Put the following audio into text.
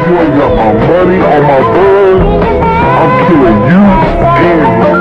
you ain't got my money or my buzz, I'm killing you and